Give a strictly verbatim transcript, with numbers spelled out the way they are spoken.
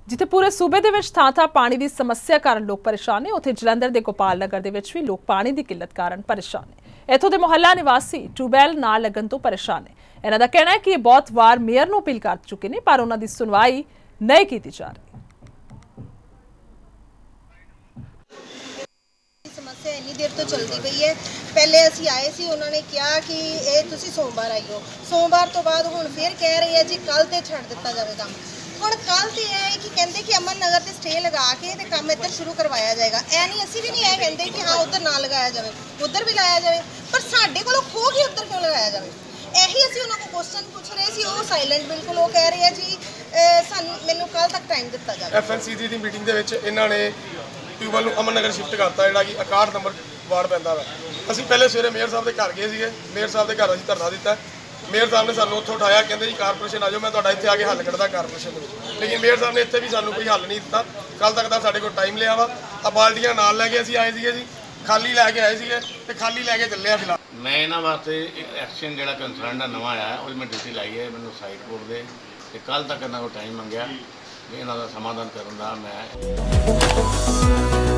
जिथे पूरे सूबे दे विच थां थां पानी की समस्या कारण लोग परेशान ने, उत्थे जलंधर के गोपाल नगर दे विच भी लोग पानी की किल्लत कारण परेशान ने। इत्थों के मुहल्ला निवासी ट्यूबवैल ना लगन तो परेशान ने। इन्हां दा कहना है कि बहुत वार मेयर नूं अपील कर चुके ने, पर उन्हां दी सुनवाई नहीं की जा रही। समस्या इन्नी देर तो चलती पई है। पहले असी आए सी, उन्होंने कहा कि ये तुसी सोमवार आइयो, सोमवार तो बाद हुण फिर कह रहे हैं जी कल ते छड़ दिता जावे काम। हुण कल ते है कि कहंदे कि अमन नगर ते स्टे लगा के ते काम इधर शुरू करवाया जाएगा। ऐ नहीं असी भी नहीं है कहंदे कि हाँ उधर ना लगाया जाए, उधर भी लाया जाए, पर साडे कोलों खो के उधर क्यों लगाया जाए? यही असी उन्होंने को क्वेश्चन पूछ रहे सी, वो साइलेंट बिल्कुल। वो कह रहे हैं जी सानू मैनू कल तक टाइम दिता जाए। एफ एन सी सी दी मीटिंग दे विच इन्हां ने ट्यूबवैल नूं अमन नगर शिफ्ट करता, जिहड़ा कि इकसठ नंबर वार्ड पैंदा वा। असीं पहले सवेरे मेयर साहब के घर गए सीगे, मेयर साहब के घर असीं धरना दिता। मेयर साहब ने सानूं उत्थों उठाया, कहंदे जी कारपोरेशन आ जाओ, मैं तुहाडा इत्थे आके हल कढदा कारपोरेशन दे विच। लेकिन मेयर साहब ने इत्थे भी सानूं कोई हल नहीं दिता। कल तक दा साडे कोल टाइम लिया वा। आ बाल्टियां नाल लैके असीं आए सीगे जी, खाली लैके आए सीगे ते खाली लैके चले आ। फिलहाल मैं इन्हां वास्ते एक्शन जिहड़ा कंसर्न दा नवां आया उहदी मैं ड्यूटी लाई है। मैनूं साइट बोर्ड दे ते कल तक इन्हां कोल टाइम मंगिया भी इन्हां दा समाधान करन दा। मैं